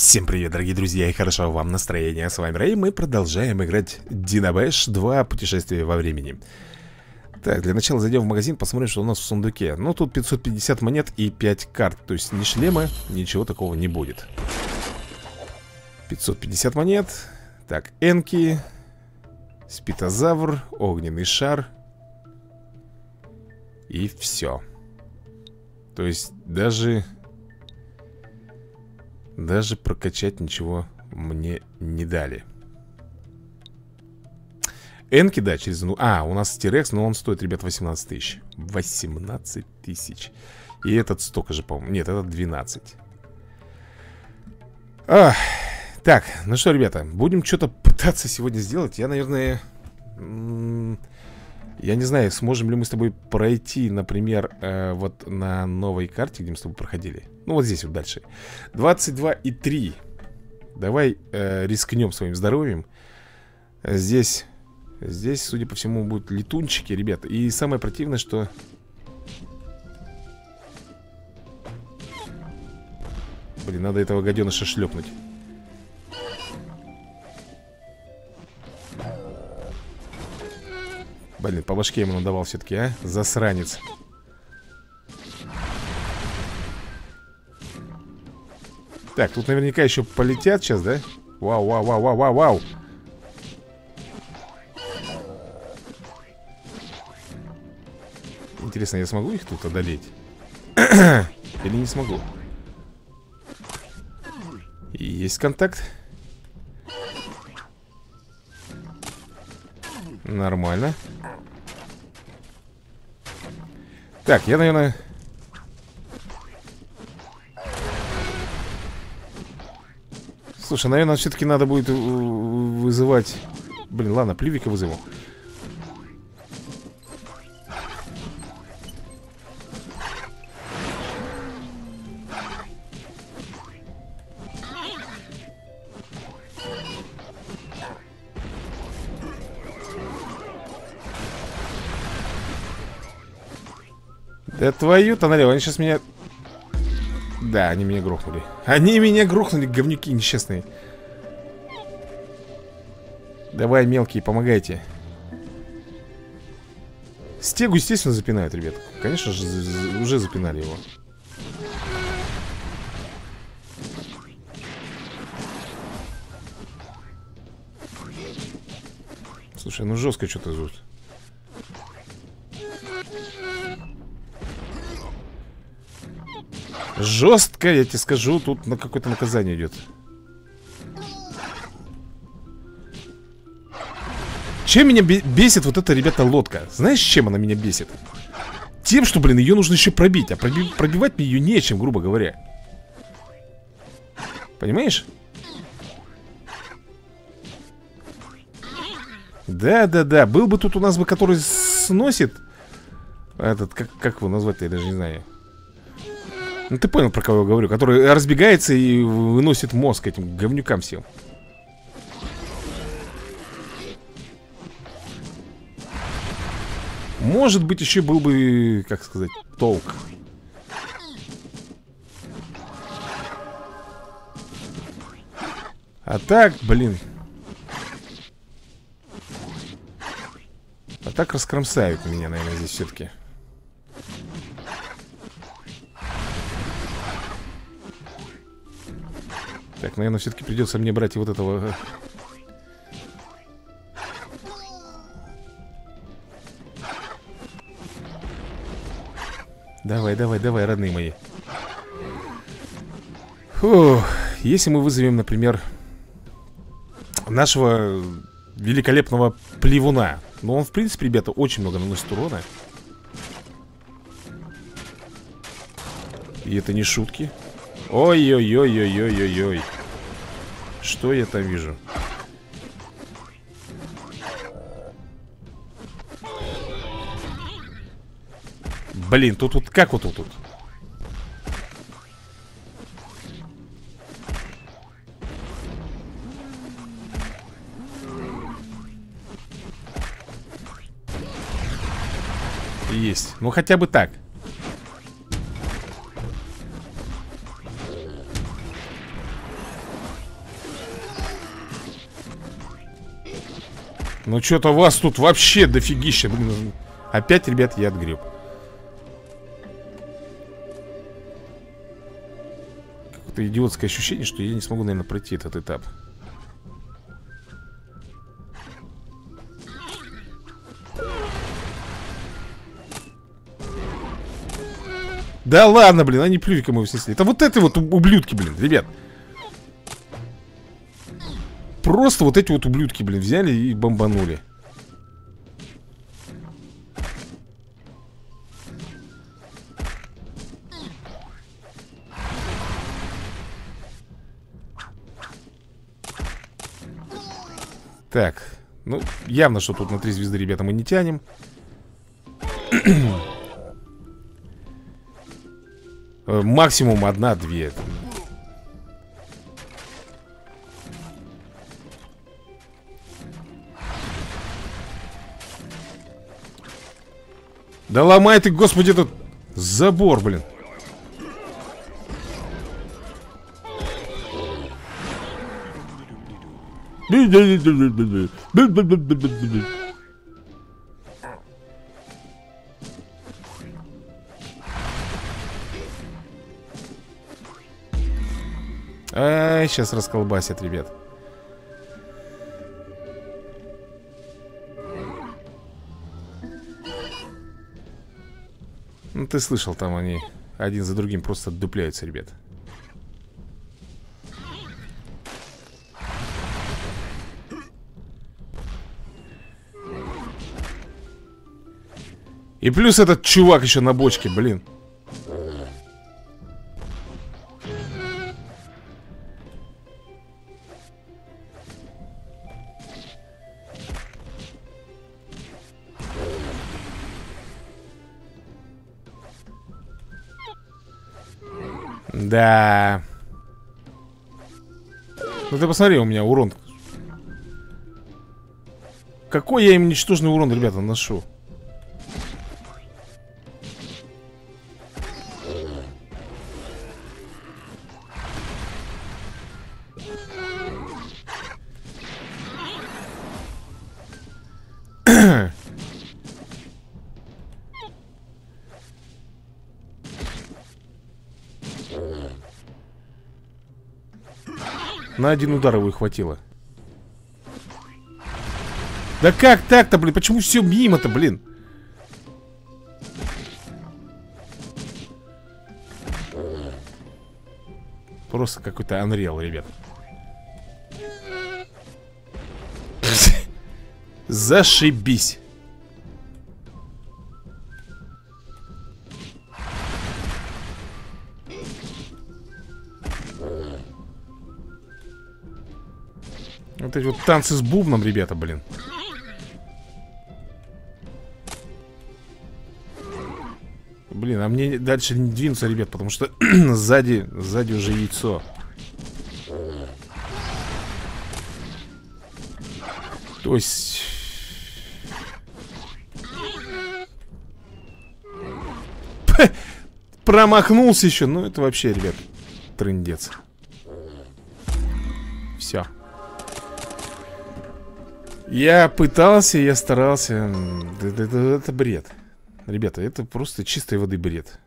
Всем привет, дорогие друзья, и хорошего вам настроения. С вами Рэй, мы продолжаем играть Dino Bash 2. Путешествие во времени. Так, для начала зайдем в магазин, посмотрим, что у нас в сундуке. Ну, тут 550 монет и 5 карт. То есть ни шлема, ничего такого не будет. 550 монет. Так, энки, спитозавр, огненный шар. И все. То есть даже прокачать ничего мне не дали. Энки, да, через... у нас T-Rex, но он стоит, ребят, 18 тысяч. 18 тысяч. И этот столько же, по-моему. Нет, этот 12. Так, ну что, ребята, будем что-то пытаться сегодня сделать. Я, наверное... Я не знаю, сможем ли мы с тобой пройти, например, вот на новой карте, где мы с тобой проходили. Ну, вот здесь вот дальше. 22,3. Давай рискнем своим здоровьем. Здесь, судя по всему, будут летунчики, ребята. И самое противное, что... Блин, надо этого гаденыша шлепнуть. Блин, по башке ему надавал все-таки, а? Засранец. Так, тут наверняка еще полетят сейчас, да? Вау, вау, вау, вау, вау, вау. Интересно, я смогу их тут одолеть? Или не смогу? Есть контакт. Нормально. Так, я, наверное... Слушай, наверное, все-таки надо будет вызывать... Блин, ладно, Плювика вызову. Да твою-то налево, они сейчас меня... Да, они меня грохнули. Они меня грохнули, говнюки несчастные. Давай, мелкие, помогайте. Стегу, естественно, запинают, ребят. Конечно же, уже запинали его. Слушай, ну жестко что-то тут. Жестко, я тебе скажу, тут на какое-то наказание идет. Чем меня бесит вот эта, ребята, лодка? Знаешь, чем она меня бесит? Тем, что, блин, ее нужно еще пробить. А пробивать мне ее нечем, грубо говоря. Понимаешь? Да-да-да, был бы тут у нас бы, который сносит. Этот, как его назвать-то, я даже не знаю. Ну ты понял, про кого я говорю. Который разбегается и выносит мозг этим говнюкам всем. Может быть, еще был бы, как сказать, толк. А так, блин. А так раскромсают меня, наверное, здесь все-таки. Так, наверное, все-таки придется мне брать и вот этого. Давай, давай, давай, родные мои. Фух. Если мы вызовем, например, нашего великолепного плевуна. Ну, он, в принципе, ребята, очень много наносит урона. И это не шутки. Ой-ой-ой-ой-ой-ой-ой. Что я там вижу? Блин, тут как вот тут? Есть. Ну хотя бы так. Ну что-то вас тут вообще дофигища. Блин, опять, ребят, я отгреб. Какое-то идиотское ощущение, что я не смогу, наверное, пройти этот этап. Да ладно, блин, они плювиком его снесли. Это вот это вот ублюдки, блин, ребят. Просто вот эти вот ублюдки, блин, взяли и бомбанули. Так, ну, явно, что тут на 3 звезды, ребята, мы не тянем. Максимум 1-2. Да ломай ты, господи, этот забор, блин. Ай, сейчас расколбасят, ребят. Ну, ты слышал, там они один за другим просто отдупляются, ребят. И плюс этот чувак еще на бочке, блин. Да. Ну ты посмотри, у меня урон. Какой я им ничтожный урон, ребята, ношу. На один удар его и хватило. Да как так-то, блин? Почему все мимо-то, блин? Просто какой-то Unreal, ребят. Зашибись. Вот эти вот танцы с бубном, ребята, блин. Блин, а мне дальше не двинуться, ребят, потому что сзади уже яйцо. То есть... Промахнулся еще. Ну, это вообще, ребят, трындец. Все. Я пытался, я старался. Это бред. Ребята, это просто чистой воды бред.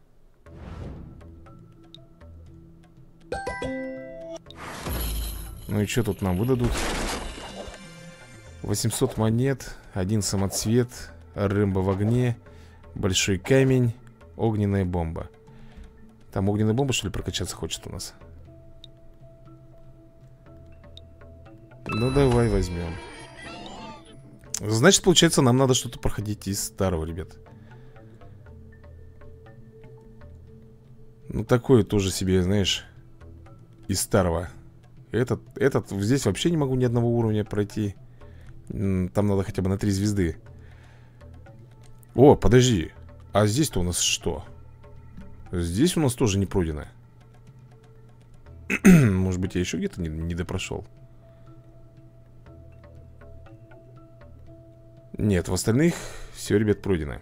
Ну и что тут нам выдадут? 800 монет, 1 самоцвет, Рэмбо в огне, большой камень, огненная бомба. Там огненная бомба, что ли, прокачаться хочет у нас? Ну давай возьмем. Значит, получается, нам надо что-то проходить из старого, ребят. Ну такое тоже себе, знаешь, из старого. Этот здесь вообще не могу ни одного уровня пройти. Там надо хотя бы на 3 звезды. О, подожди. А здесь-то у нас что? Здесь у нас тоже не пройдено. Может быть, я еще где-то не допрошел. Нет, в остальных все, ребят, пройдено.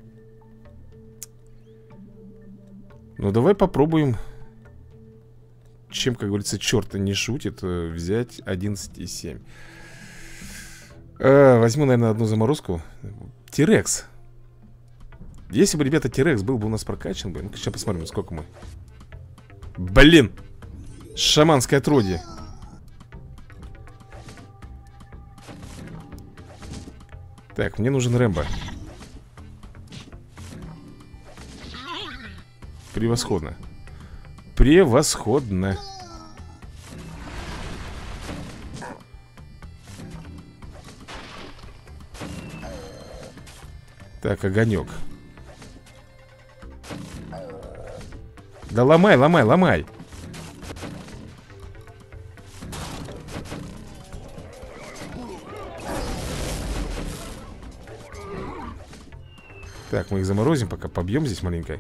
Ну, давай попробуем. Чем, как говорится, черт не шутит, взять 11,7. Возьму, наверное, одну заморозку. Тирекс. Если бы, ребята, Тирекс был бы у нас прокачан бы. Ну-ка, сейчас посмотрим, сколько мы. Блин! Шаманское отродье. Так, мне нужен Рэмбо. Превосходно. Превосходно. Так, огонек. Да ломай, ломай, ломай. Так, мы их заморозим, пока побьем здесь маленько.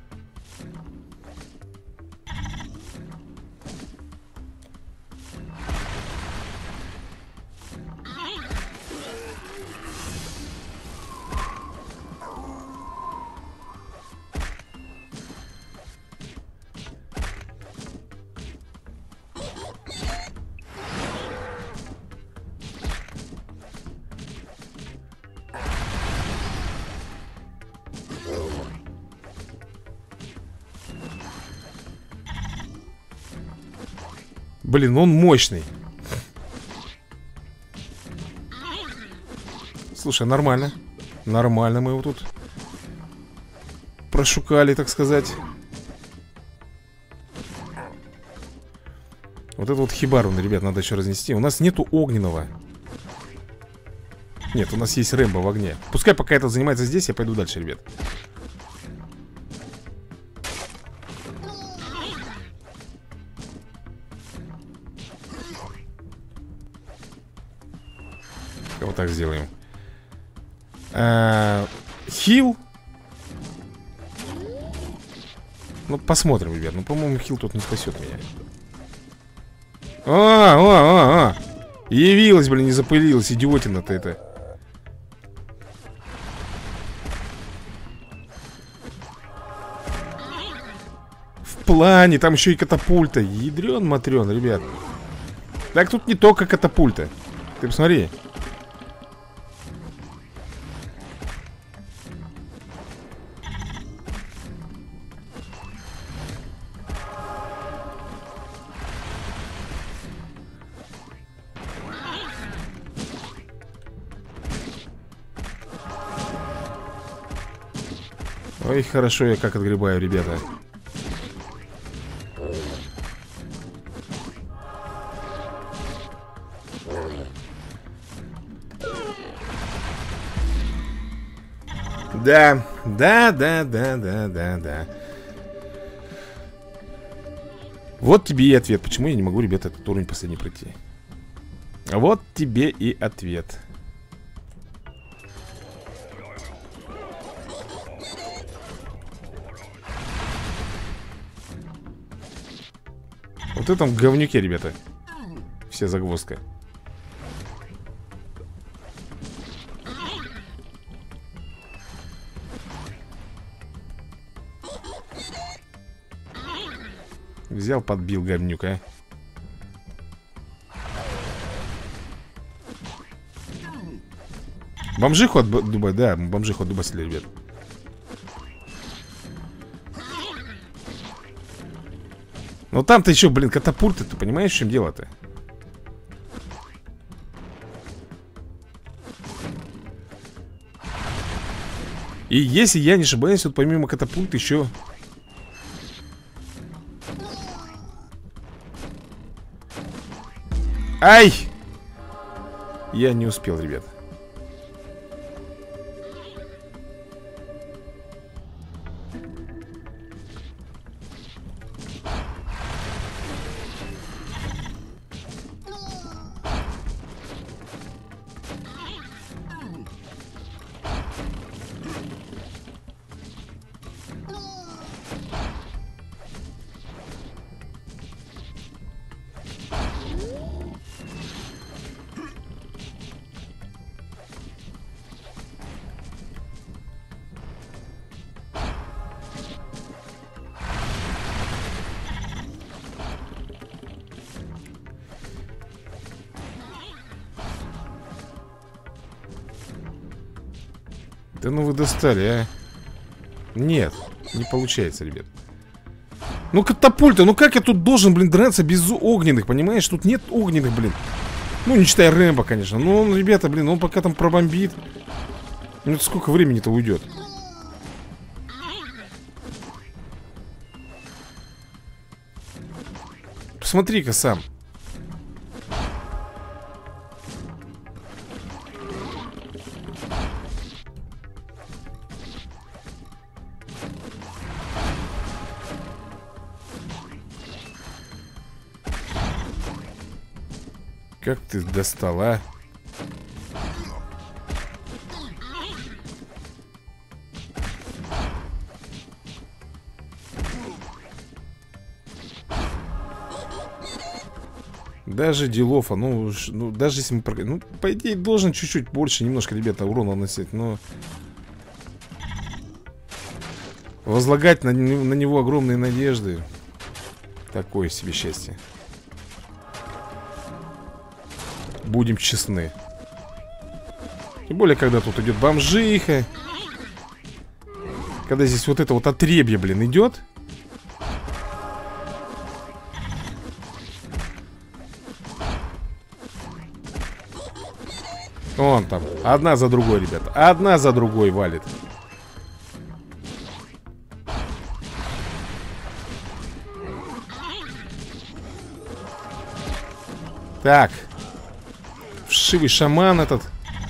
Блин, он мощный. Слушай, нормально. Нормально мы его тут прошукали, так сказать. Вот это вот хибару, ребят, надо еще разнести. У нас нету огненного. Нет, у нас есть Рэмбо в огне. Пускай пока это занимается здесь, я пойду дальше, ребят. Вот так сделаем. Хил. Ну, посмотрим, ребят. Ну, по-моему, хил тут не спасет меня. Явилась, блин, не запылилась. Идиотина-то это. В плане, там еще и катапульта. Ядрен-матрен, ребят. Так тут не только катапульта. Ты посмотри. Ой, хорошо я как отгребаю, ребята. Да, да. Вот тебе и ответ. Почему я не могу, ребята, этот уровень последний пройти? Вот тебе и ответ. Вот в этом говнюке, ребята. Вся загвоздка. Взял, подбил говнюк, а. Бомжиху от дуба, да, бомжиху от дубасили, ребят. Но там-то еще, блин, катапульты, ты понимаешь, в чем дело-то? И если я не ошибаюсь, вот помимо катапульт еще... Ай! Я не успел, ребят. Да ну вы достали, а. Нет, не получается, ребят. Ну катапульта, ну как я тут должен, блин, драться без огненных, понимаешь? Тут нет огненных, блин. Ну, не считая Рэмбо, конечно. Но он, ребята, блин, он пока там пробомбит. Ну, это сколько времени-то уйдет? Посмотри-ка сам. Как ты достал, а? Даже делов, ну, даже если мы... Ну, по идее, должен чуть-чуть больше, немножко, ребята, урона наносить, но... Возлагать на него огромные надежды. Такое себе счастье. Будем честны. Тем более, когда тут идет бомжиха. Когда здесь вот это вот отребье, блин, идет. Вон там, одна за другой, ребята. Одна за другой валит. Так. Вшивый шаман этот.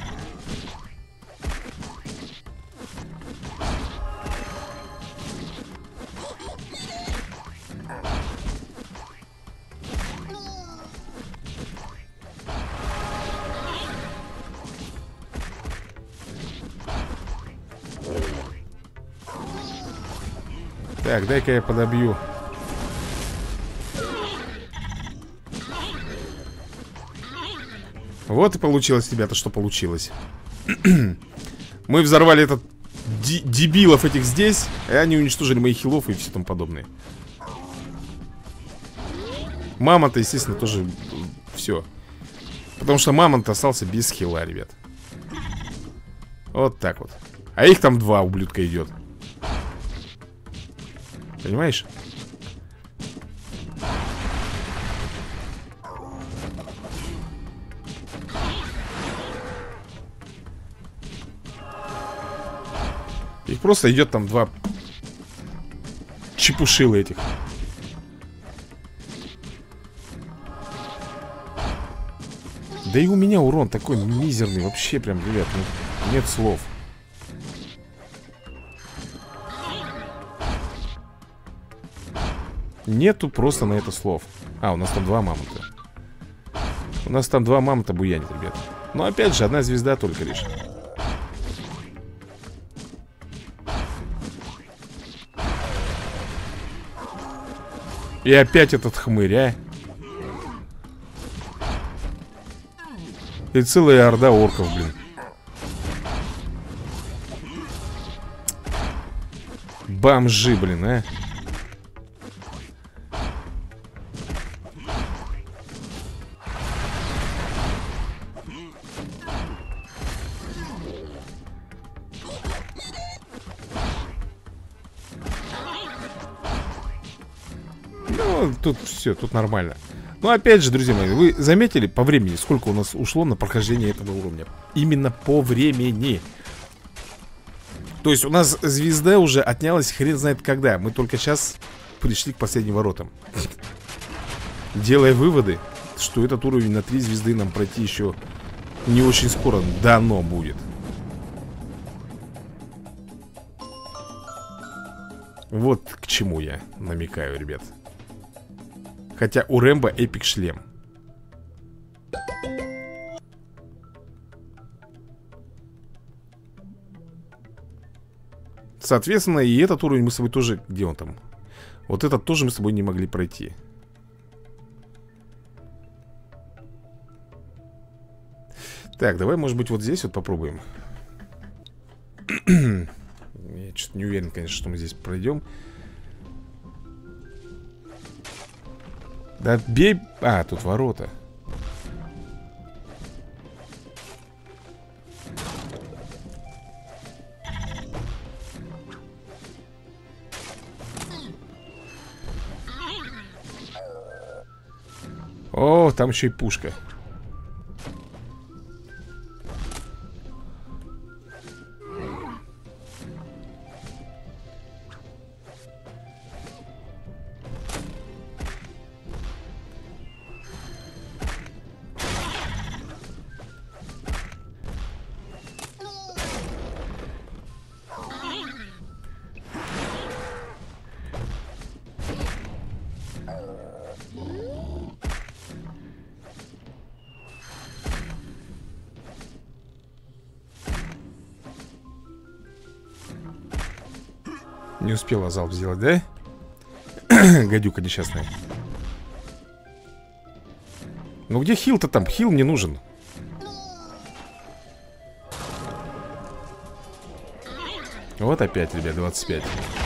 Так, дай-ка я подобью. Вот и получилось, ребята, что получилось. Мы взорвали этот дебилов этих здесь, и они уничтожили моих хилов и все тому подобное. Мамонт-то, естественно, тоже все. Потому что мамонт остался без хила, ребят. Вот так вот. А их там два ублюдка идет. Понимаешь? Их просто идет там два чепушила этих. Да и у меня урон такой мизерный. Вообще прям, ребят, ну, нет слов. Нету просто на это слов. А, у нас там два мамонта. У нас там два мамонта буянит, ребят. Но опять же, одна звезда только лишь. И опять этот хмырь, а? И целая орда орков, блин. Бомжи, блин, а? Ну, тут все, тут нормально. Но опять же, друзья мои, вы заметили по времени, сколько у нас ушло на прохождение этого уровня? Именно по времени. То есть у нас звезда уже отнялась хрен знает когда. Мы только сейчас пришли к последним воротам. Делая выводы, что этот уровень на 3 звезды нам пройти еще не очень скоро дано будет. Вот к чему я намекаю, ребят. Хотя у Рэмбо эпик шлем. Соответственно, и этот уровень мы с собой тоже... Где он там? Вот этот тоже мы с собой не могли пройти. Так, давай, может быть, вот здесь вот попробуем. Я что-то не уверен, конечно, что мы здесь пройдем. Да бей... А, тут ворота. О, там еще и пушка. Не успела залп сделать, да? Гадюка несчастная. Ну где хил-то там? Хил мне нужен. Вот опять, ребят, 25.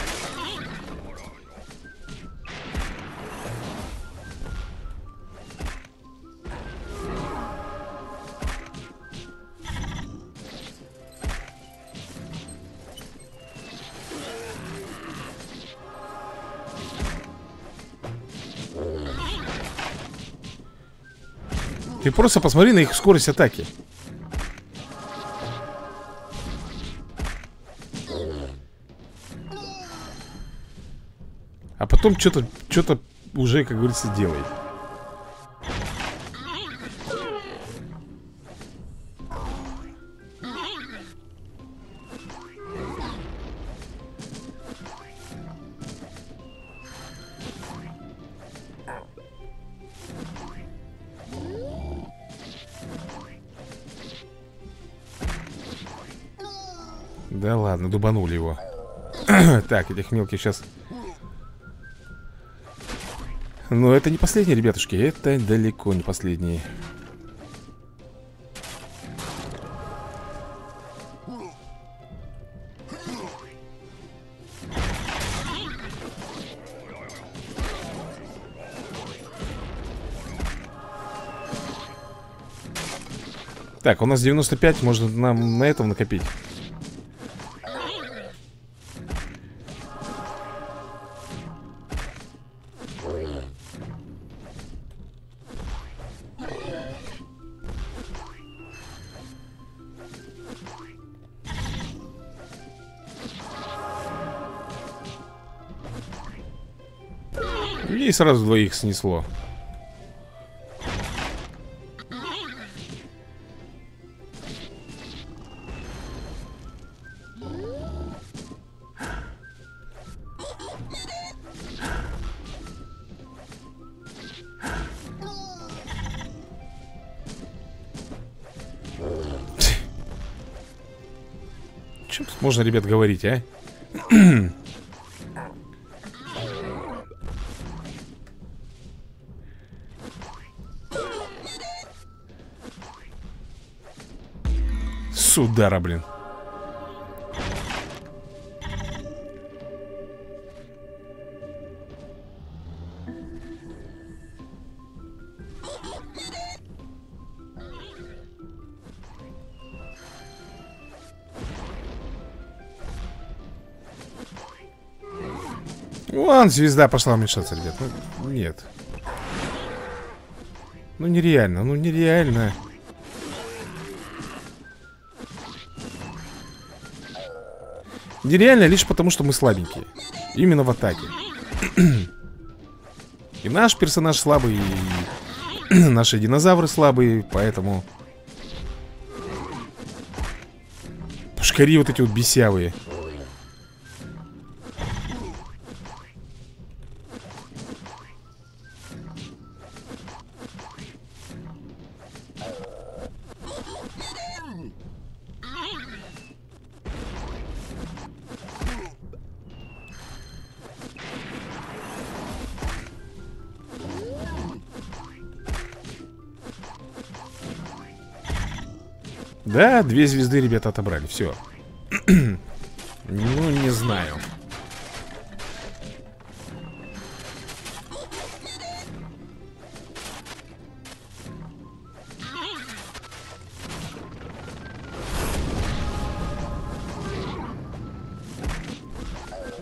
Ты просто посмотри на их скорость атаки. А потом что-то уже, как говорится, делай. Да ладно, дубанули его. Так, этих мелких сейчас. Но это не последние, ребятушки. Это далеко не последние. Так, у нас 95, можно нам на этом накопить. И сразу двоих снесло. Чем тут можно, ребят, говорить, а? С удара, блин. Вон звезда пошла уменьшаться, ребят. Ну, нет. Ну нереально, ну нереально. Нереально лишь потому, что мы слабенькие. Именно в атаке. И наш персонаж слабый, и наши динозавры слабые, поэтому... Пушкари вот эти вот бесявые. Да, 2 звезды, ребята, отобрали, все. Ну, не знаю.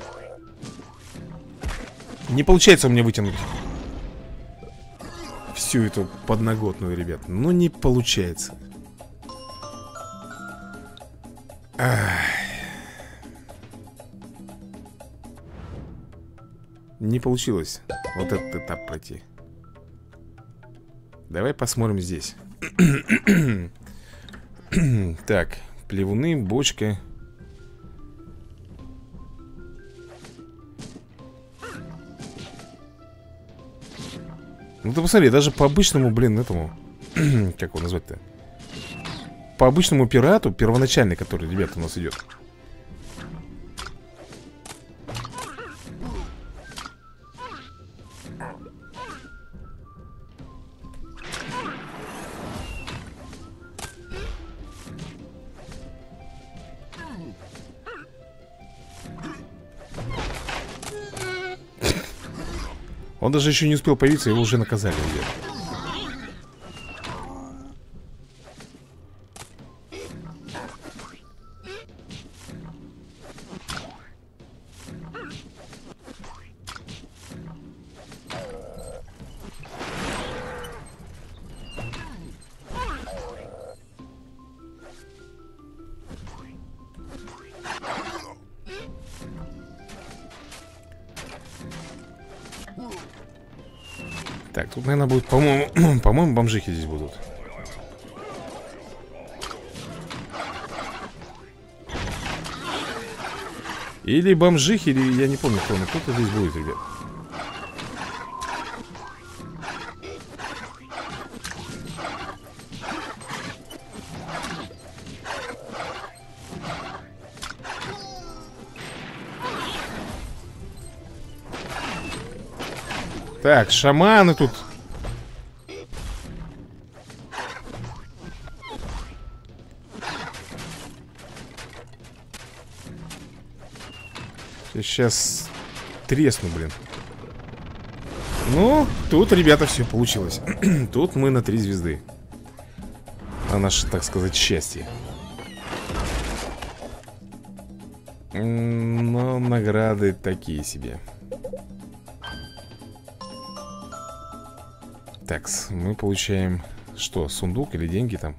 Не получается у меня вытянуть. всю эту подноготную, ребят. Но не получается. Ах. Не получилось вот этот этап пройти. Давай посмотрим здесь. Так, плевуны, бочка. Ну ты посмотри, даже по обычному, блин, этому как его назвать-то? По обычному пирату, первоначальный, который, ребята, у нас идет. Он даже еще не успел появиться, его уже наказали, ребят. Так, тут, наверное, будет, по-моему, по-моему, бомжихи здесь будут. Или бомжихи, или я не помню, кто, но кто-то здесь будет, ребят. Так, шаманы тут. Сейчас тресну, блин. Ну, тут, ребята, все получилось. Тут мы на 3 звезды. На наше, так сказать, счастье. Но награды такие себе. Так, мы получаем что, сундук или деньги там?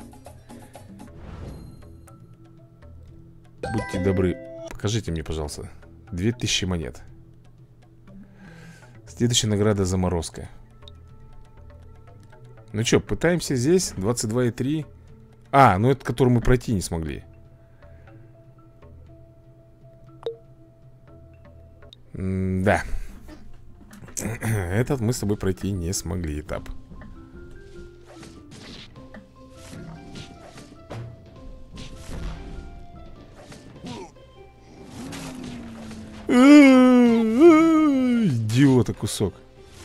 Будьте добры, покажите мне, пожалуйста. 2000 монет. Следующая награда — заморозка. Ну что, пытаемся здесь. 22,3. А, ну это, который мы пройти не смогли. Да. Этот мы с тобой пройти не смогли этап. Идиота кусок.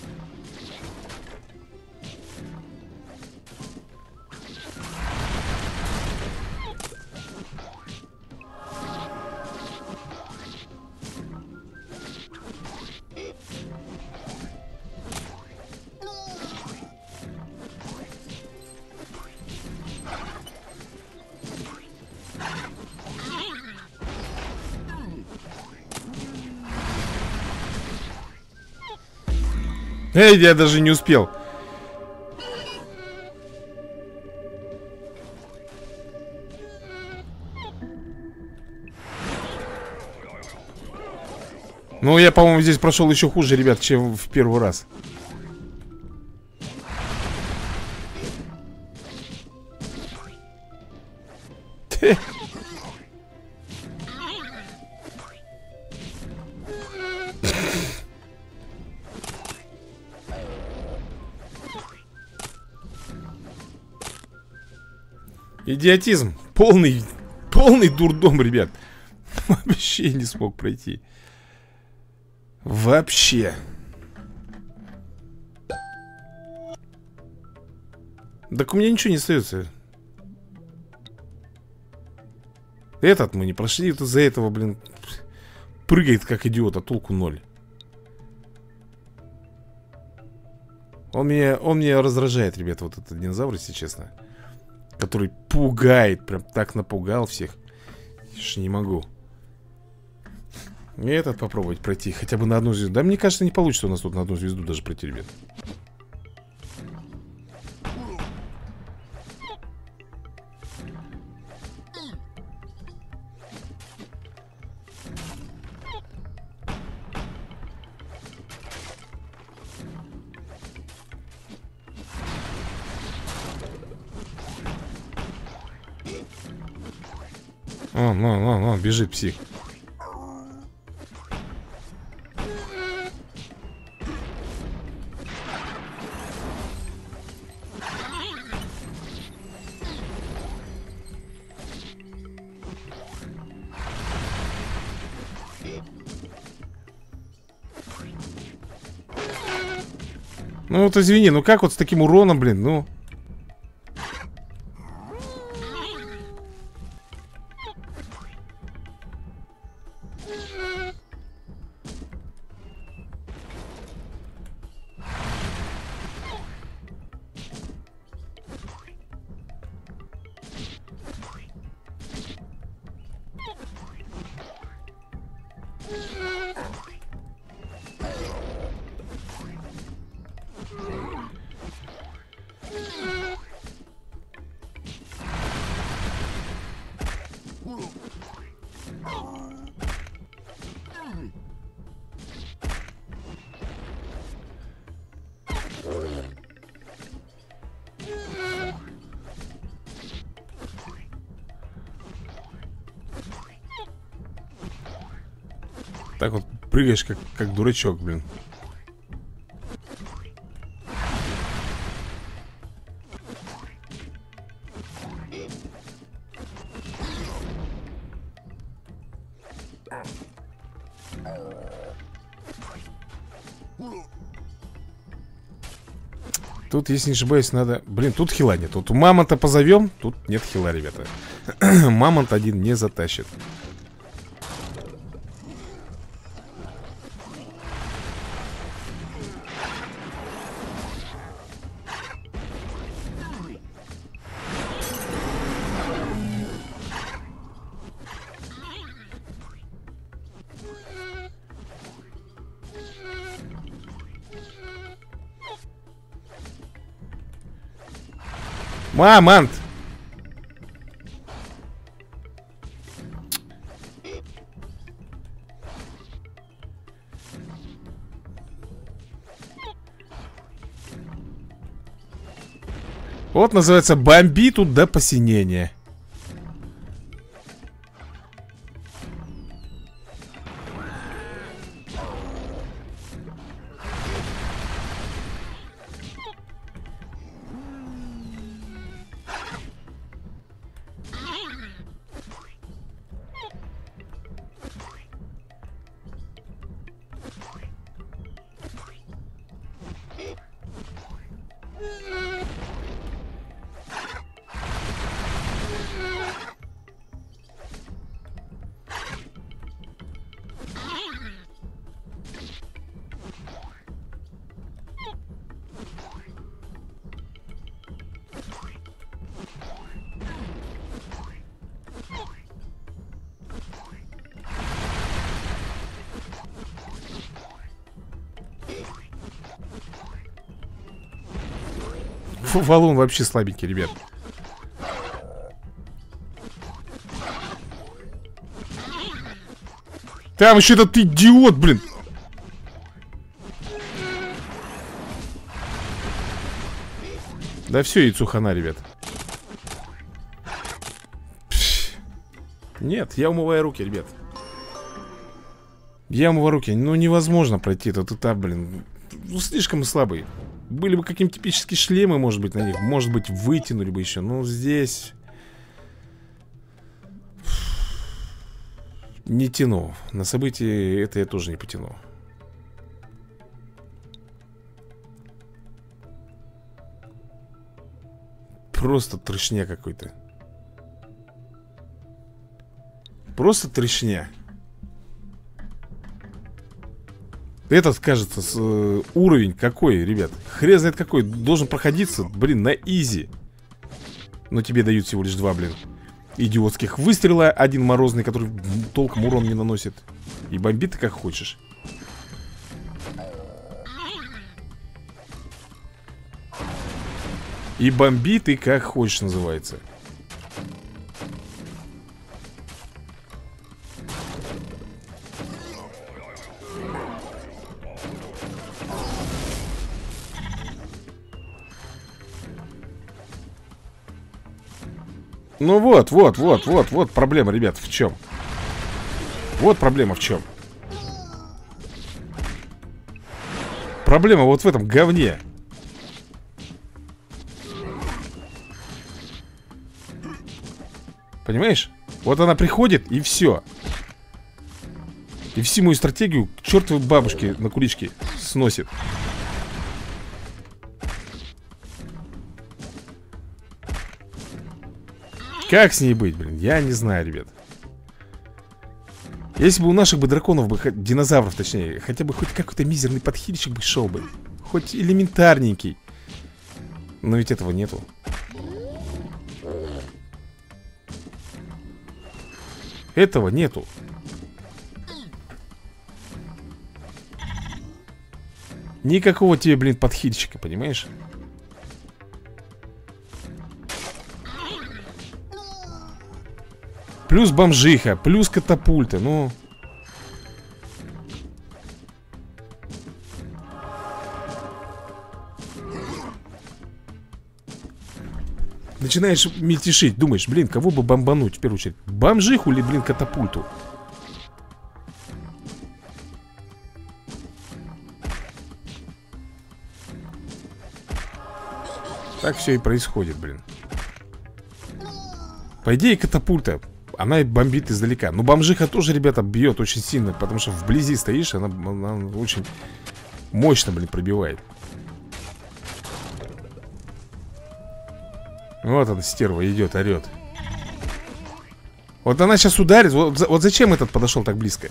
Эй, я даже не успел. Ну, я, по-моему, здесь прошел еще хуже, ребят, чем в первый раз. Идиотизм. Полный дурдом, ребят. Вообще не смог пройти. Вообще. Так у меня ничего не остается. Этот мы не прошли. Вот из-за этого, блин, прыгает как идиот, а толку ноль. Он меня раздражает, ребята, вот этот динозавр, если честно. Который пугает, прям так напугал всех. Я не могу. И этот попробовать пройти, хотя бы на одну звезду. Да, мне кажется, не получится у нас тут на одну звезду даже пройти, ребят. Он, бежит псих. Ну вот извини, ну как вот с таким уроном, блин, ну. Так вот прыгаешь, как дурачок, блин. Тут, если не ошибаюсь, надо... Блин, тут хила нет. Вот мамонта позовем. Тут нет хила, ребята. Мамонт один не затащит. Мамонт! Вот называется бомби тут до посинения. Фу, валун вообще слабенький, ребят. Там еще этот идиот, блин. Да все, яйцу хана, ребят. Нет, я умываю руки, ребят. Я умываю руки. Ну невозможно пройти этот этап, блин. Ну слишком слабый. Были бы какие-нибудь типические шлемы, может быть, на них. Может быть, вытянули бы еще. Но здесь... Не тяну. На события это я тоже не потяну. Просто трешня какой-то. Просто трешня. Этот, кажется, уровень какой, ребят? Хрен знает какой. Должен проходиться, блин, на изи. Но тебе дают всего лишь 2, блин, идиотских выстрела. Один морозный, который толком урон не наносит. И бомбит ты как хочешь. И бомби ты как хочешь, называется. Ну вот проблема, ребят, в чем? Вот проблема в чем. Проблема вот в этом говне. Понимаешь? Вот она приходит и все. И всю мою стратегию к чертовой бабушке на куличке сносит. Как с ней быть, блин? Я не знаю, ребят. Если бы у наших бы драконов, бы динозавров, точнее, хотя бы хоть какой-то мизерный подхилищик бы шел бы. Хоть элементарненький. Но ведь этого нету. Этого нету. Никакого тебе, блин, подхильщика, понимаешь? Плюс бомжиха, плюс катапульта, ну... Начинаешь мельтешить, думаешь, блин, кого бы бомбануть в первую очередь? Бомжиху или, блин, катапульту? Так все и происходит, блин. По идее, катапульта, она и бомбит издалека. Но бомжиха тоже, ребята, бьет очень сильно. Потому что вблизи стоишь, она очень мощно, блин, пробивает. Вот она, стерва, идет, орет. Вот она сейчас ударит. Вот зачем этот подошел так близко?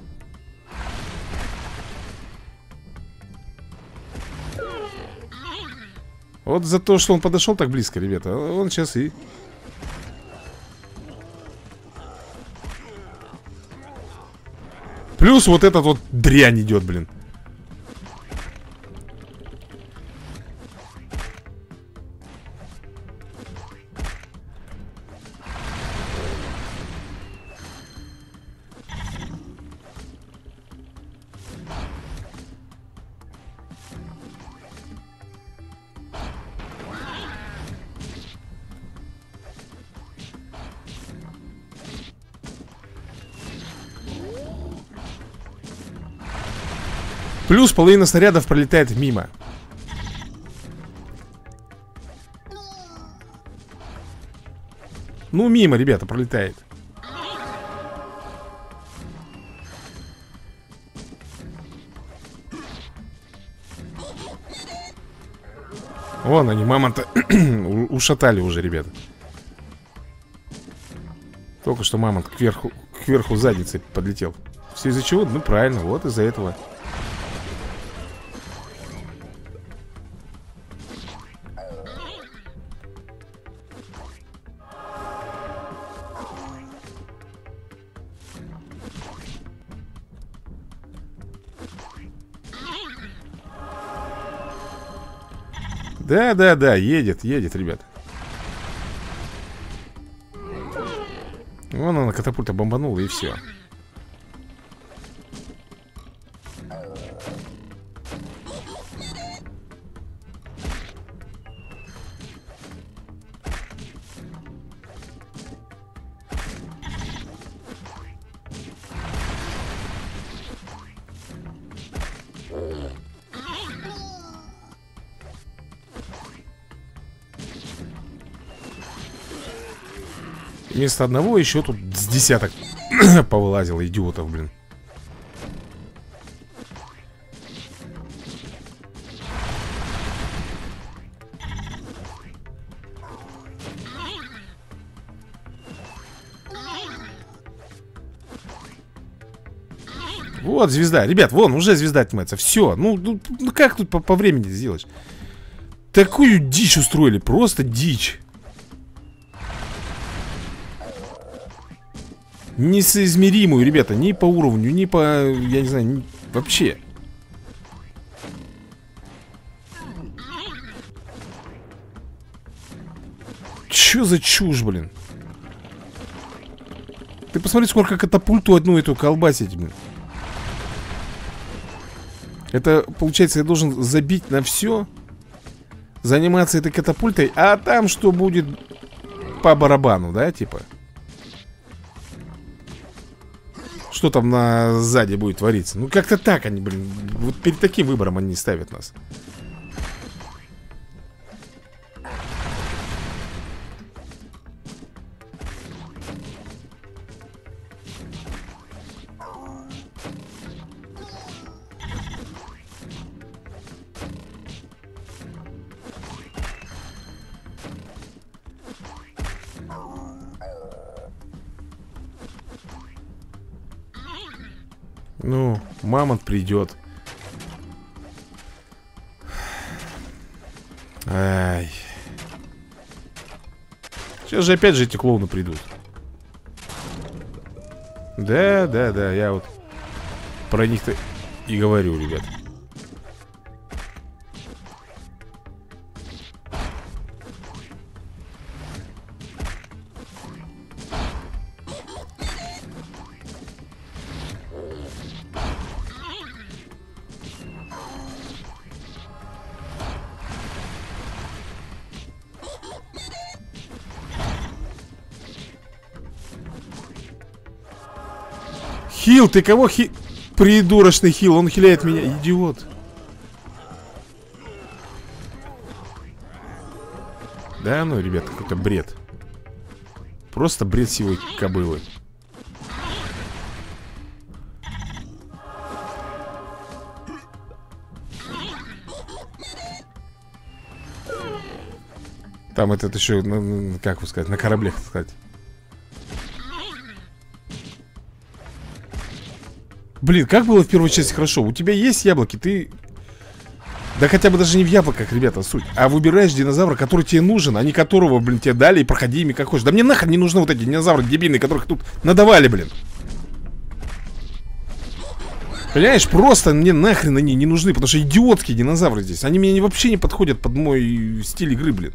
Вот за то, что он подошел так близко, ребята. Он сейчас и... Плюс вот этот вот дрянь идет, блин. Плюс половина снарядов пролетает мимо. Ну, мимо, ребята, пролетает. Вон они, мамонта ушатали уже, ребята. Только что мамонт кверху задницей подлетел. Все из-за чего? Ну, правильно, вот из-за этого. Да, едет, ребят. Вон она, катапульта бомбанула и все. Вместо одного еще тут с десяток повылазило идиотов, блин. Вот звезда, ребят, вон, уже звезда отнимается. Все, ну как тут по времени сделать? Такую дичь устроили, просто дичь. Несоизмеримую, ребята, ни по уровню, ни по, я не знаю, вообще. Чё за чушь, блин? Ты посмотри, сколько катапульту одну эту колбасить, блин. Это, получается, я должен забить на все, заниматься этой катапультой, а там что будет, по барабану, да, типа? Что там сзади будет твориться? Ну, как-то так они, блин. Вот перед таким выбором они ставят нас. Ну, мамонт придет. Ай. Сейчас же опять же эти клоуны придут. Да, да, да, я вот про них-то и говорю, ребят. Хил, ты кого Придурочный хил, он хиляет меня, идиот. Да ну, ребят, какой-то бред. Просто бред сивой кобылы. Там этот еще, ну, как сказать, на кораблях, так сказать. Блин, как было в первой части хорошо. У тебя есть яблоки, ты... Да хотя бы даже не в яблоках, ребята, суть. А выбираешь динозавра, который тебе нужен, а не которого, блин, тебе дали и проходи ими как хочешь. Да мне нахрен не нужны вот эти динозавры дебильные, которых тут надавали, блин. Понимаешь, просто мне нахрен они не нужны, потому что идиотские динозавры здесь. Они мне вообще не подходят под мой стиль игры, блин.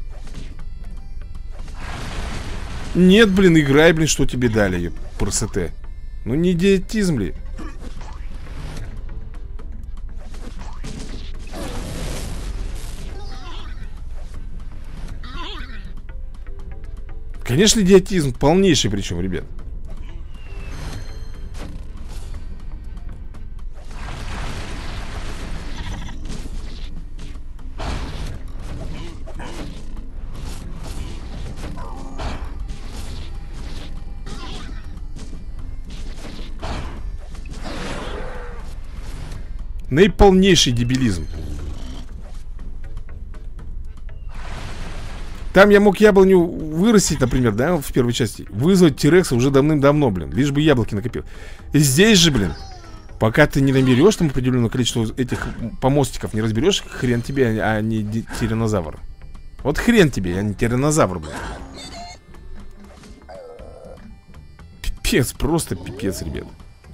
Нет, блин, играй, блин, что тебе дали, ПРСТ. Ну не идиотизм ли? Конечно, идиотизм полнейший причем, ребят. Наиполнейший дебилизм. Там я мог яблоню вырастить, например, да, в первой части. Вызвать Тирекса уже давным-давно, блин. Лишь бы яблоки накопил. И здесь же, блин, пока ты не наберешь там определенное количество этих помостиков, не разберешь, хрен тебе, а не тиранозавр. Вот хрен тебе, а не тиранозавр, блин. Пипец, просто пипец, ребят.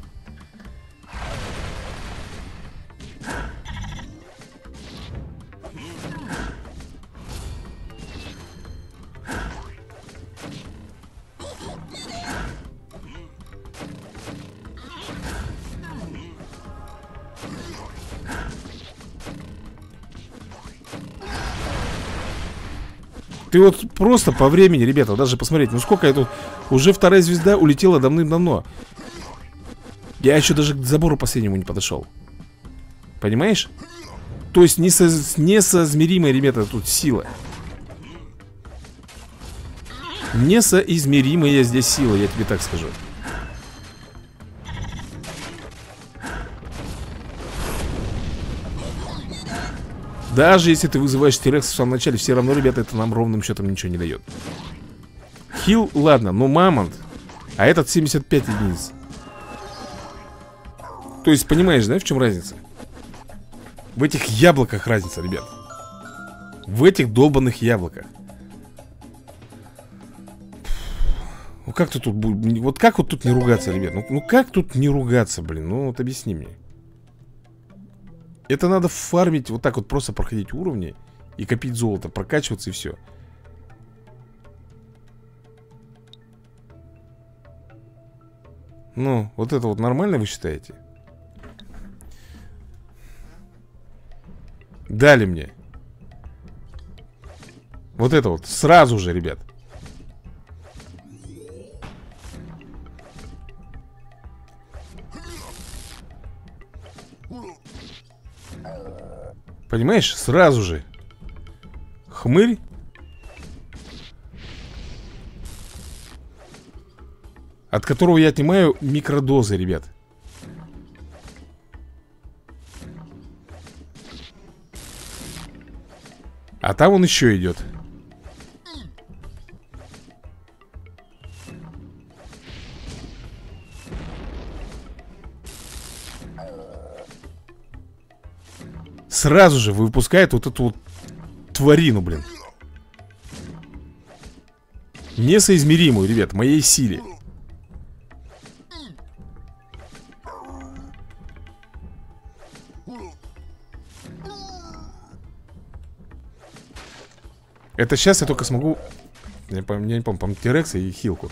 Ты вот просто по времени, ребята, даже посмотреть, ну сколько я тут... Уже вторая звезда улетела давным-давно. Я еще даже к забору последнему не подошел. Понимаешь? То есть несоизмеримая, ребята, тут сила. Несоизмеримая здесь сила, я тебе так скажу. Даже если ты вызываешь Тирекса в самом начале, все равно, ребята, это нам ровным счетом ничего не дает. Хил, ладно, но мамонт. А этот 75 единиц. То есть, понимаешь, да, в чем разница? В этих яблоках разница, ребят. В этих долбанных яблоках. Ну как ты тут... Вот как вот тут не ругаться, ребят? Ну как тут не ругаться, блин? Ну вот объясни мне. Это надо фармить, вот так вот просто проходить уровни и копить золото, прокачиваться и все. Ну, вот это вот нормально вы считаете? Дали мне. Вот это вот, сразу же, ребят. Понимаешь? Сразу же. Хмырь. От которого я отнимаю микродозы, ребят. А там он еще идет. Сразу же выпускает вот эту вот тварину, блин. Несоизмеримую, ребят, моей силе. Это сейчас я только смогу... Я не помню, по-моему, Терекса и хилку.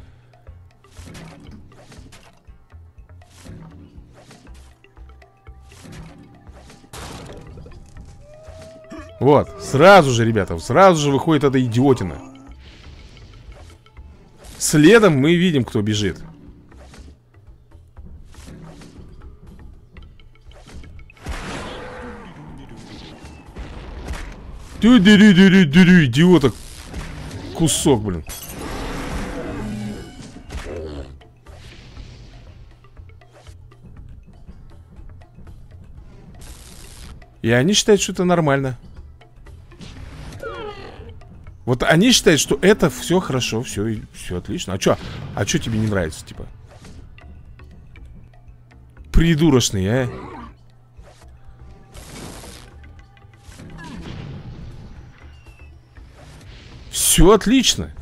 Вот, сразу же, ребята, сразу же выходит эта идиотина. Следом мы видим, кто бежит. Идиота. Кусок, блин. И они считают, что это нормально. Вот они считают, что это все хорошо, все отлично. А чё тебе не нравится, типа? Придурочный, а? Все отлично.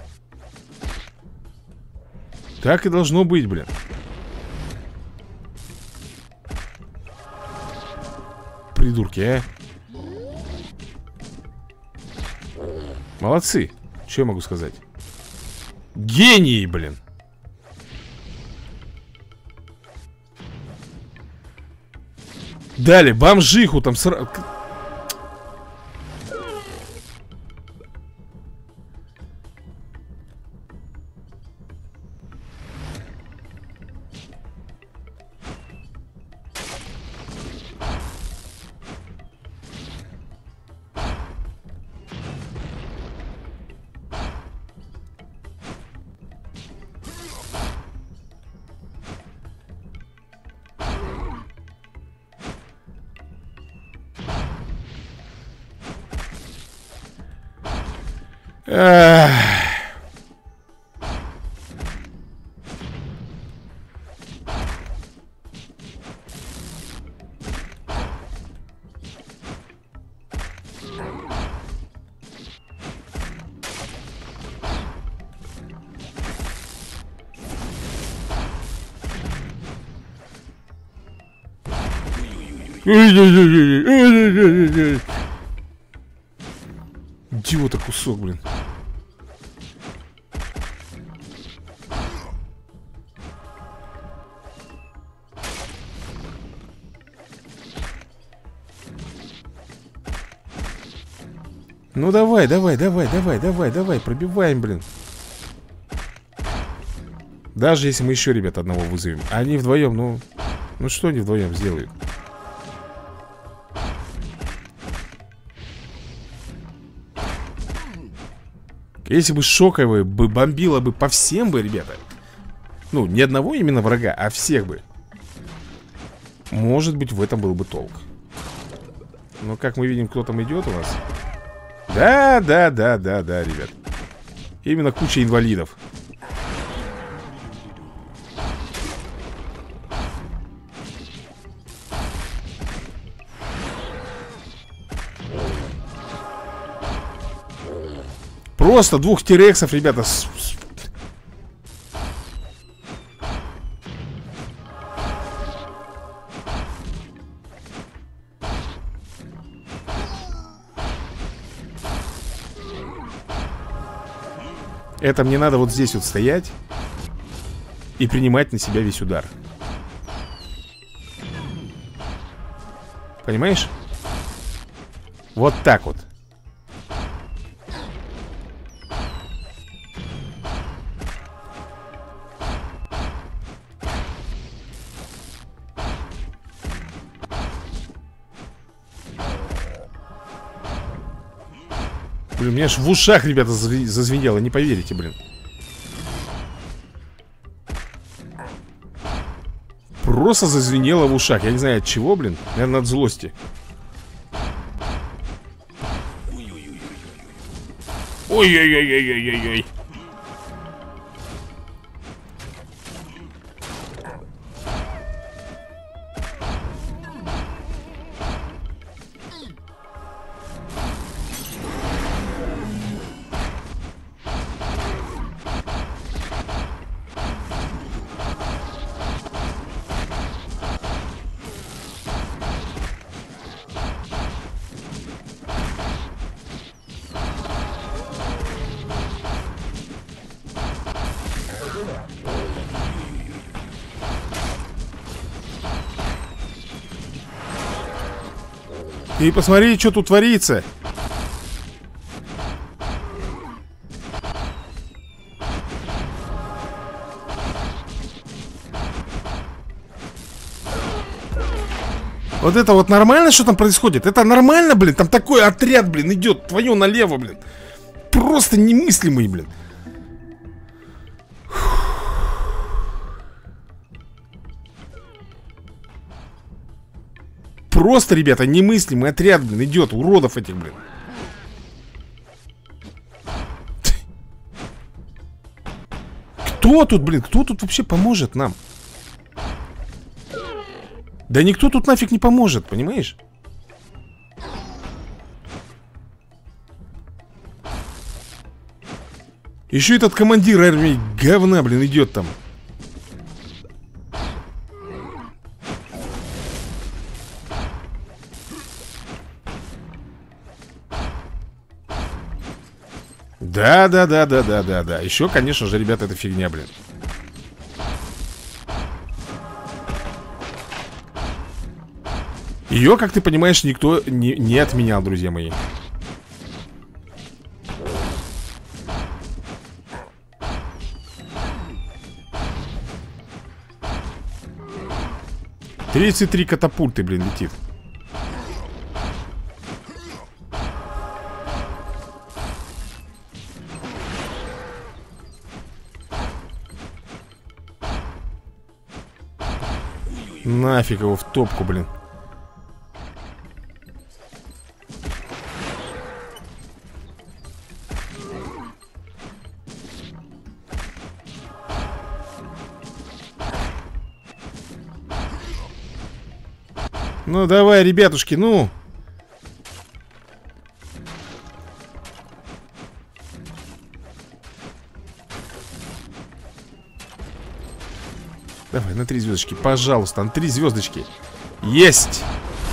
Так и должно быть, блин. Придурки, а? Молодцы. Что я могу сказать? Гении, блин. Дали бомжиху там сразу. Идиота кусок, блин. Ну давай, пробиваем, блин. Даже если мы еще, ребят, одного вызовем. Они вдвоем, ну что они вдвоем сделают? Если бы шоковое бы бомбило бы по всем бы, ребята. Ну, не одного именно врага, а всех бы. Может быть, в этом был бы толк. Но как мы видим, кто там идет у нас. Да, ребят. Именно куча инвалидов. Просто двух терексов, ребята. Это мне надо вот здесь вот стоять и принимать на себя весь удар. Понимаешь? Вот так вот. Блин, у меня аж в ушах, ребята, зазвенело, не поверите, блин. Просто зазвенело в ушах. Я не знаю от чего, блин. Наверное, от злости. Ой-ой-ой-ой-ой-ой-ой. Ты посмотри, что тут творится. Вот это вот нормально, что там происходит? Это нормально, блин? Там такой отряд, блин, идет. Твое налево, блин. Просто немыслимый, блин. Просто, ребята, немыслимый отряд, блин, идет. Уродов этих, блин. Кто тут, блин? Кто тут вообще поможет нам? Да никто тут нафиг не поможет, понимаешь? Еще этот командир армии говна, блин, идет там. Да. Еще, конечно же, ребята, это фигня, блин. Ее, как ты понимаешь, никто не отменял, друзья мои. Тридцать 33 катапульты, блин, летит. Нафиг его в топку, блин. Ну давай, ребятушки, ну. Давай, на 3 звездочки, пожалуйста, на 3 звездочки. Есть!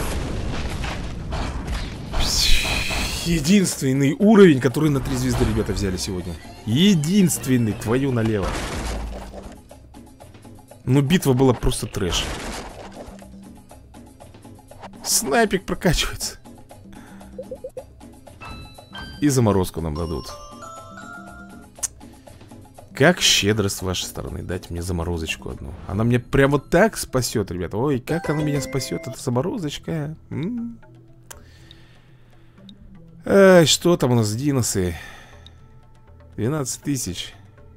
Единственный уровень, который на 3 звезды ребята взяли сегодня. Единственный, твою налево. Ну, битва была просто трэш. Снайпик прокачивается. И заморозку нам дадут. Как щедро с вашей стороны дать мне заморозочку одну. Она мне прямо так спасет, ребята. Ой, как она меня спасет, эта заморозочка. Ай, что там у нас, диносы? 12 тысяч.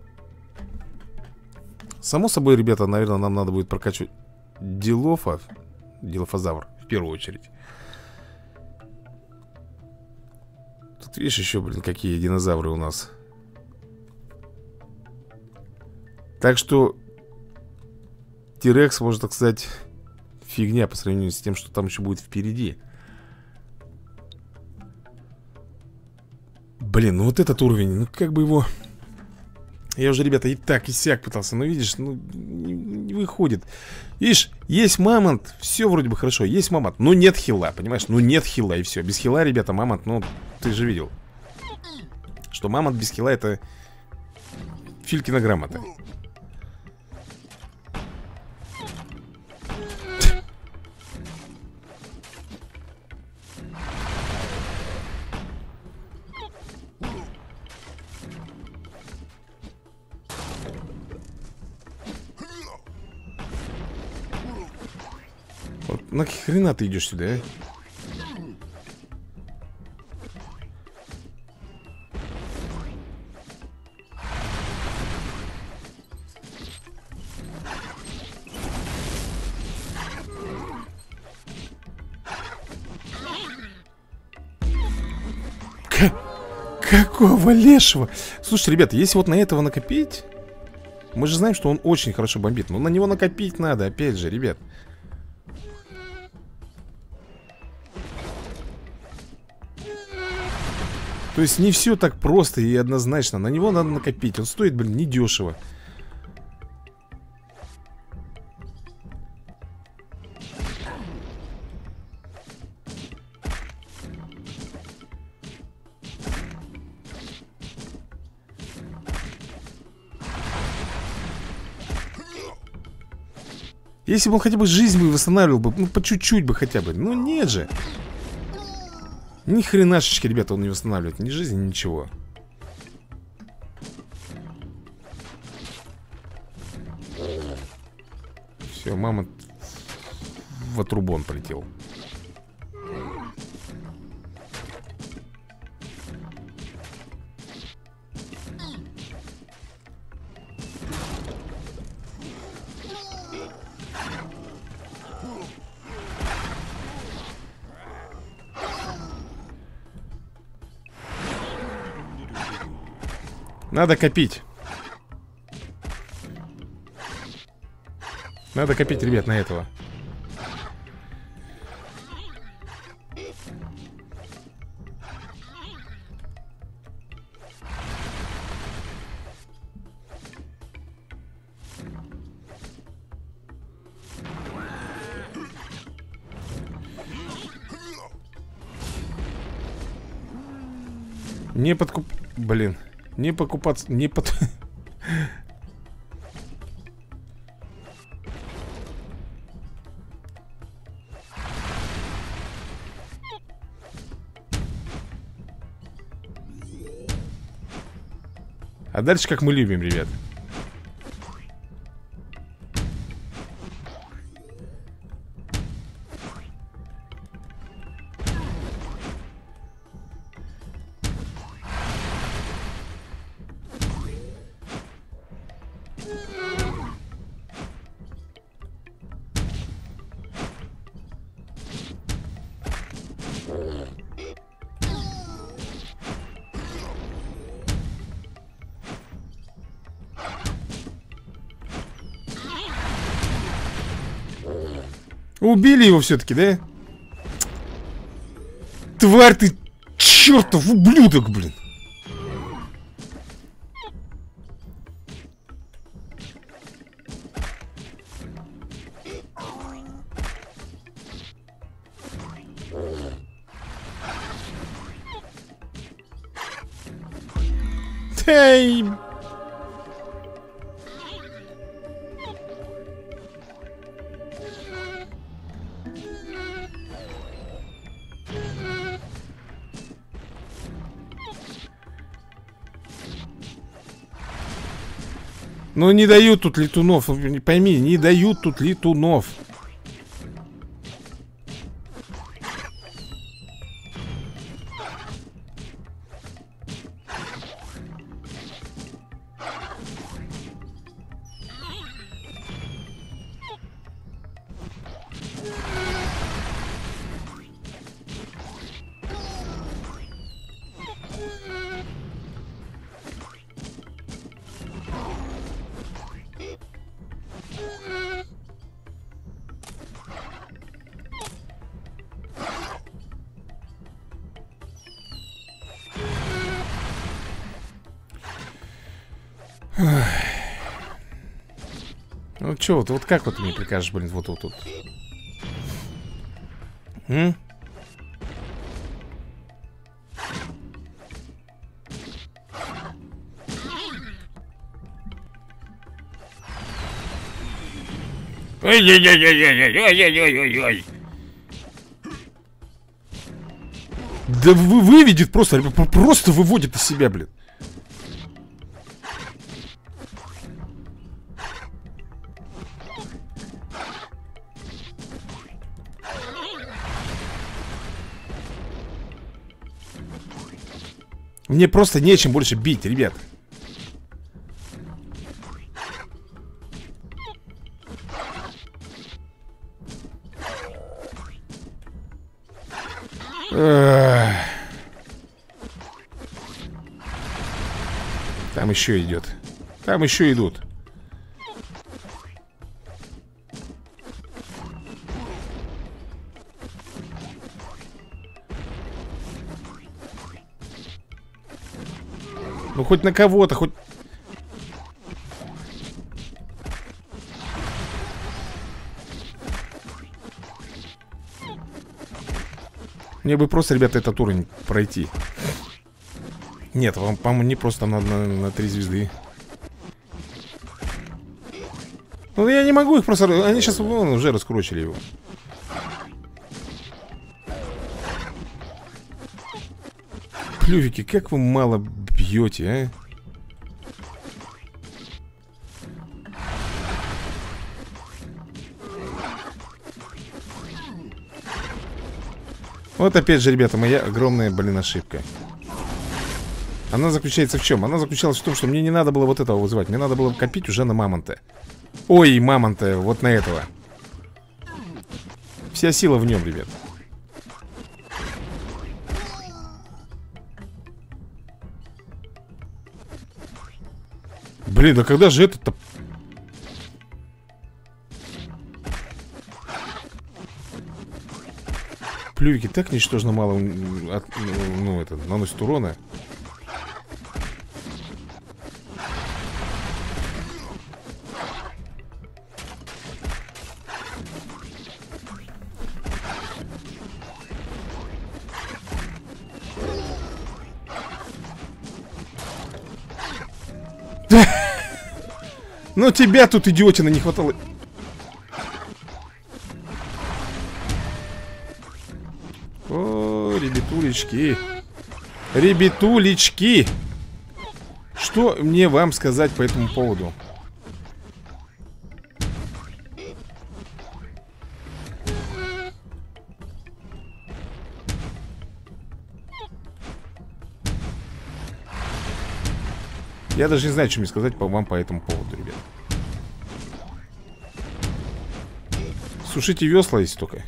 Само собой, ребята, наверное, нам надо будет прокачивать Дилофазавр в первую очередь. Тут видишь еще, блин, какие динозавры у нас. Так что Тирекс, можно так сказать, фигня по сравнению с тем, что там еще будет впереди. Блин, ну вот этот уровень, ну как бы его... Я уже, ребята, и так, и сяк пытался, но видишь, ну не выходит. Видишь, есть мамонт, все вроде бы хорошо, есть мамонт, но нет хила, понимаешь? Ну нет хила и все, без хила, ребята, мамонт, ну ты же видел, что мамонт без хила это Филькина грамота. Вот нахрена ты идешь сюда, а? Какого лешего? Слушайте, ребята, если вот на этого накопить... Мы же знаем, что он очень хорошо бомбит. Но на него накопить надо, опять же, ребят. То есть не все так просто и однозначно. На него надо накопить. Он стоит, блин, недешево. Если бы он хотя бы жизнь бы восстанавливал бы, ну по чуть-чуть бы хотя бы. Ну нет же. Ни хренашечки, ребята, он не восстанавливает. Ни жизни, ничего. Все, мама в отрубон полетел. Надо копить. Надо копить, ребят, на этого. Не подкуп... Блин. Не покупаться... Не под... А дальше как мы любим, ребят. Убили его все-таки, да? Тварь ты, чертов ублюдок, блин. Эй! Ну не дают тут летунов. Пойми, не дают тут летунов. Ну чё, вот как вот ты мне прикажешь, блин, вот тут? М? Ой-ой-ой-ой-ой-ой-ой-ой-ой-ой. Да выведет просто, просто выводит из себя, блин. Мне просто нечем больше бить, ребят. Там еще идет. Там еще идут. Ну хоть на кого-то, хоть... Мне бы просто, ребята, этот уровень пройти. Нет, вам, по-моему, не просто на 3 звезды. Ну я не могу их просто... Они сейчас уже раскручили его. Плювики, как вы мало бьете, а? Вот опять же, ребята, моя огромная, блин, ошибка. Она заключается в чем? Она заключалась в том, что мне не надо было вот этого вызывать. Мне надо было копить уже на мамонта. Ой, мамонта, вот на этого. Вся сила в нем, ребят. Блин, да когда же этот-то... Плювики так ничтожно мало наносит урона. Ну тебя тут, идиотина, не хватало. О, ребятулечки. Ребятулечки. Что мне вам сказать по этому поводу? Я даже не знаю, что мне сказать вам по этому поводу, ребят. Сушите весла, если только.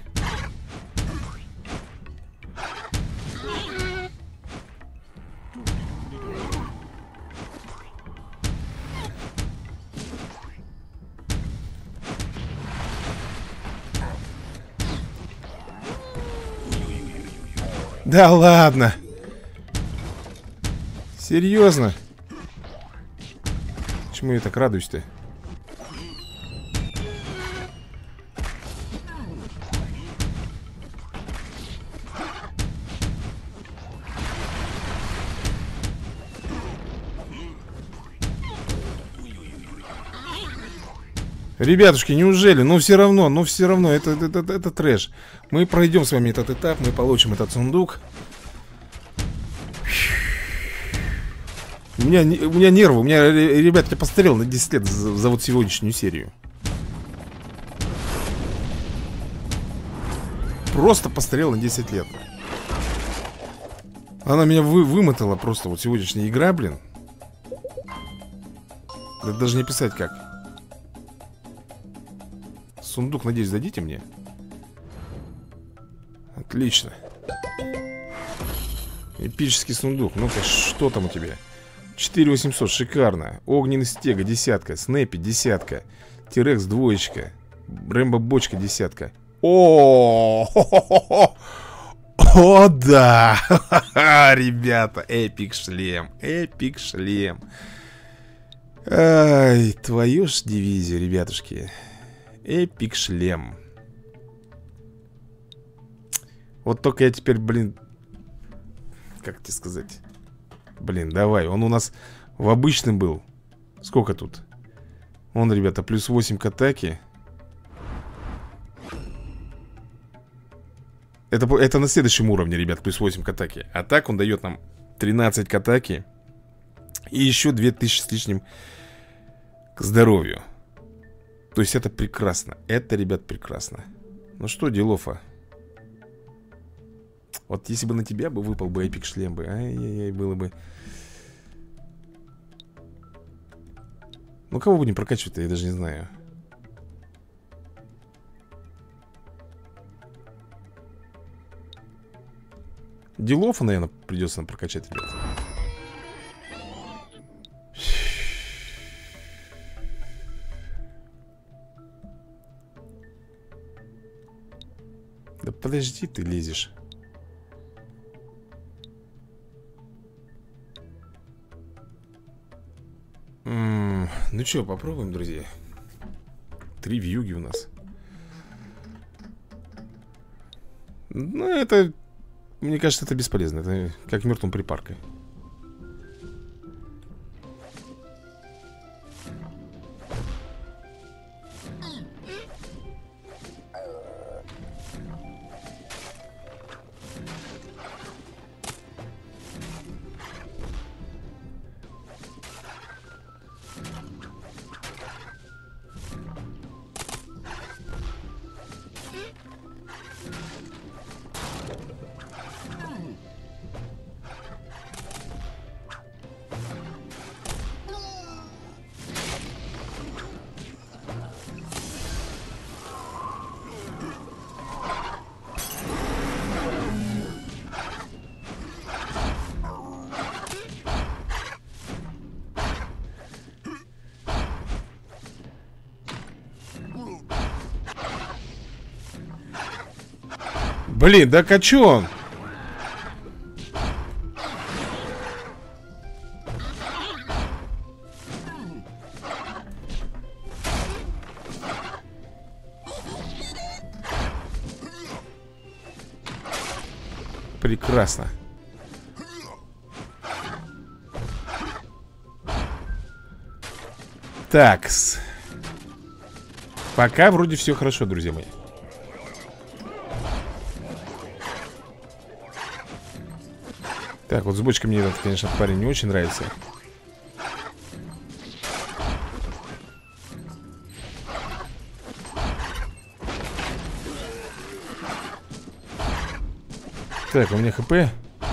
Да ладно. Серьезно? Почему я так радуюсь-то? Ребятушки, неужели? Ну все равно, это трэш. Мы пройдем с вами этот этап, мы получим этот сундук. У меня нервы, у меня, ребят, я постарел на 10 лет за вот сегодняшнюю серию. Просто постарел на 10 лет. Она меня вымотала просто, вот сегодняшняя игра, блин. Да даже не писать как. Сундук, надеюсь, дадите мне? Отлично. Эпический сундук. Ну-ка, что там у тебя? 4800, шикарно. Огненный стега, десятка. Снэппи, десятка. Тирекс, двоечка. Рэмбо, бочка, десятка. О, о, да. Ребята, эпик шлем. Эпик шлем. Ай, твою ж дивизию, ребятушки. Эпик шлем. Вот только я теперь, блин, как тебе сказать? Блин, давай, он у нас в обычном был. Сколько тут? Вон, ребята, плюс 8 к атаке. Это на следующем уровне, ребят, плюс 8 к атаке. А так он дает нам 13 к атаке. И еще 2000 с лишним к здоровью. То есть это прекрасно. Это, ребят, прекрасно. Ну что, делов-а? Вот если бы на тебя бы выпал бы эпик шлем бы. Ай-яй-яй, было бы. Ну кого будем прокачивать-то, я даже не знаю. Делов, наверное, придется нам прокачать, ребят. подожди, ты лезешь. Ну что, попробуем, друзья. 3 вьюги у нас. Ну, это... Мне кажется, это бесполезно. Это как мертвым припаркой. Блин, да качон! Прекрасно. Такс. Пока вроде все хорошо, друзья мои. Так, вот с бочкой мне этот, конечно, парень не очень нравится. Так, у меня хп.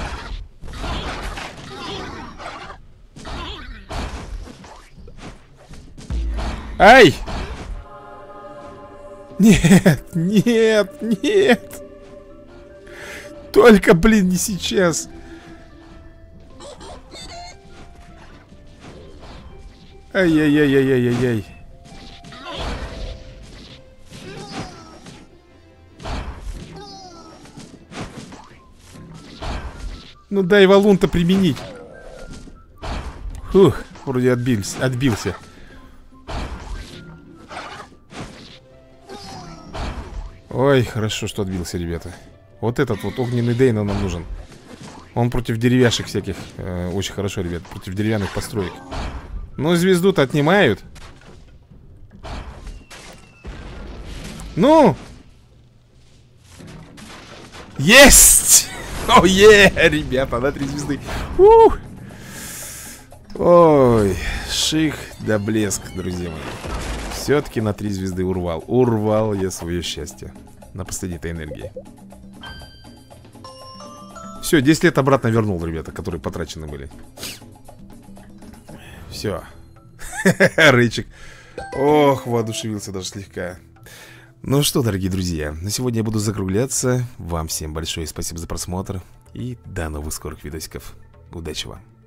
Ай! Нет, нет, нет. Только, блин, не сейчас. Ай-яй-яй-яй-яй-яй-яй. Ну дай валун-то применить. Фух, вроде отбился. Ой, хорошо, что отбился, ребята. Вот этот вот огненный Дейна нам нужен. Он против деревяшек всяких очень хорошо, ребят. Против деревянных построек. Ну, звезду-то отнимают. Ну! Есть! О-е, ребята, на 3 звезды. Ой, шик да блеск, друзья мои. Все-таки на 3 звезды урвал. Урвал я свое счастье. На последней-то энергии. Все, 10 лет обратно вернул, ребята, которые потрачены были. Все. Рычик. Ох, воодушевился даже слегка. Ну что, дорогие друзья, на сегодня я буду закругляться. Вам всем большое спасибо за просмотр. И до новых скорых видосиков. Удачи вам.